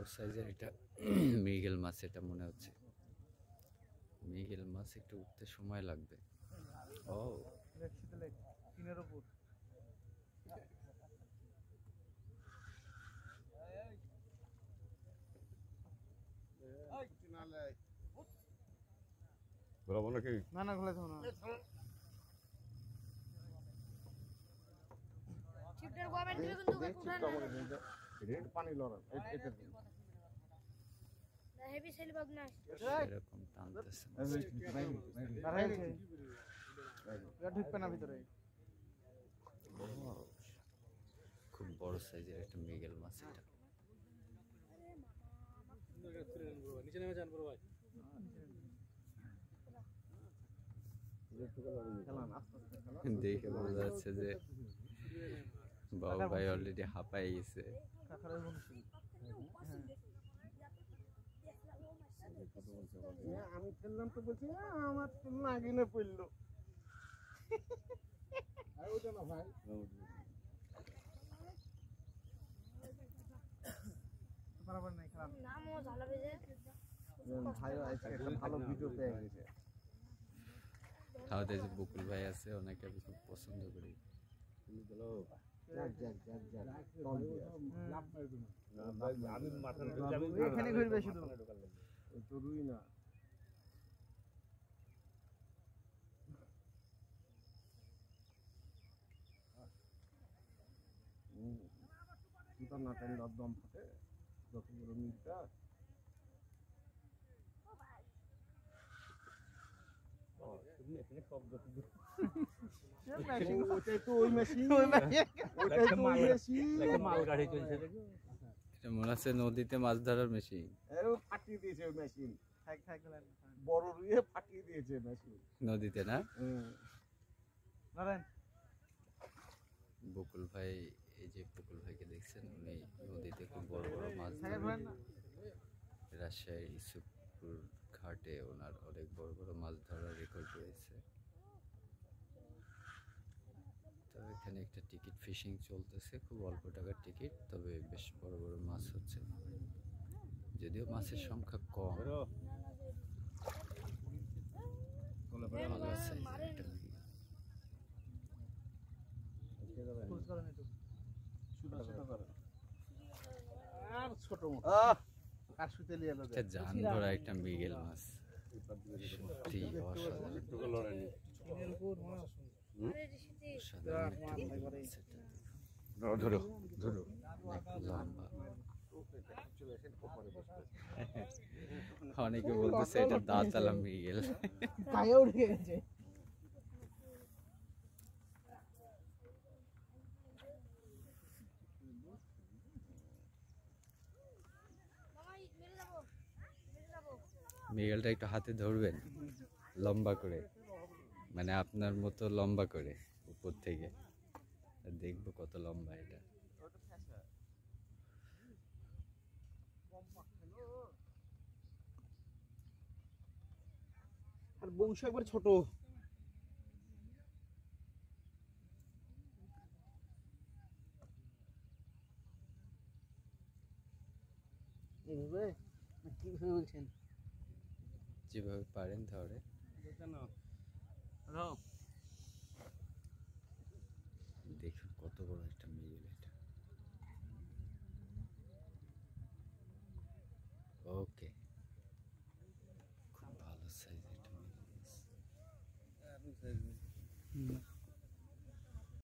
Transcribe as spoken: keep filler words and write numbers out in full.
বড় সাইজের এটা মৃগেল মাছ, এটা মনে হচ্ছে মৃগেল মাছ। একটু উঠতে সময় লাগবে। ও তিনের উপর ঘোরাবো নাকি? না না ঘোলা না চিপটার গোয়াবেন দিবে কিন্তু পানি লড়া এটা হেভি সেল বাগ না এরকম টানতেছে। ঢুকবে না ভিতরে। খুব বড় সাইজের একটা মৃগেল মাছ এটা। নিচে নেমে যান বড় ভাই। দেখে বোঝা যাচ্ছে যে বাবু ভাই অলরেডি হাঁপাই গেছে। আমি ফেললাম তো বলছি আমার তো নাগিনে পড়লো। ওইটা না ভাই, বরাবর নাই খেলাম। নামও ঝালা বেজে ভাই আজকে একটা ভালো ভিডিও পেয়ে গেছে। আমাদের যে বকুল ভাই আছে ওনাকে আমি খুব পছন্দ করি। এখানে ঘুরবে শুধু তো রুই না। না টাইম দম ফাটে যত বড় মিটটা মনে হচ্ছে নদীতে মাছ ধরার মেশিন। ফাটিয়ে দিয়েছে ওই মেশিন, বড় রুইয়ে ফাটিয়ে দিয়েছে মেশিন নদীতে না। নারায়ণ বকুল ভাই, এই যে বকুল ভাইকে দেখছেন, উনি নদীতে খুব বড় বড় মাছ ধরেন। রাজশাহীর ইসুপুর ঘাটে ওনার অনেক বড় বড় মাছ ধরার রেকর্ড রয়েছে। তো এখানে একটা টিকিট ফিশিং চলতেছে, খুব অল্প টাকার টিকিট, তবে বেশ বড় বড় মাছ হচ্ছে, যদিও মাছের সংখ্যা কম। ভালো আছে একটা জান ধরা একটা মৃগেল মাছ, সত্যি অসাধারণ। ধরো ধরো লম্বা, অনেকে বলতেছে এটা দাঁতালা মৃগেল। গায়ে উঠে গেছে। মৃগেলটা একটু হাতে ধরবেন লম্বা করে, মানে আপনার মতো লম্বা করে উপর থেকে, দেখবো কত লম্বা এটা। আর বংশ একবার ছোট। এইভাবে কিভাবে বলছেন? যেভাবে পারেন ধরে। দেখুন কত বড় একটা মৃগেল এটা। ওকে, খুব ভালো সাইজ এটা মৃগেল মাছ।